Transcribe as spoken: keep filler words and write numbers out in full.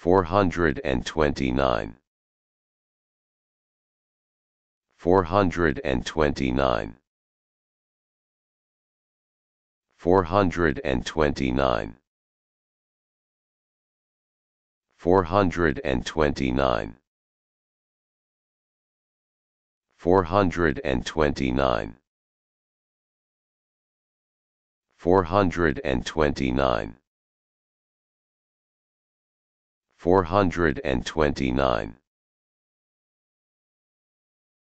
four hundred twenty-nine, four hundred twenty-nine, four hundred twenty-nine, four hundred twenty-nine, four hundred twenty-nine, four hundred twenty-nine, four hundred twenty-nine,